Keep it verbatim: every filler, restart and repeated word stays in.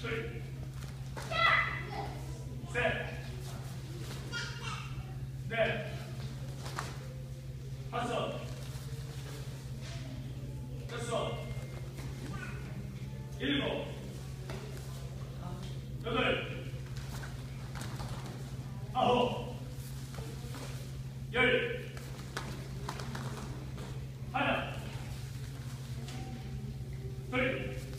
둘, 셋, 넷, 다섯, 여섯, 일곱, 여덟, 아홉, 열, 하나, 둘,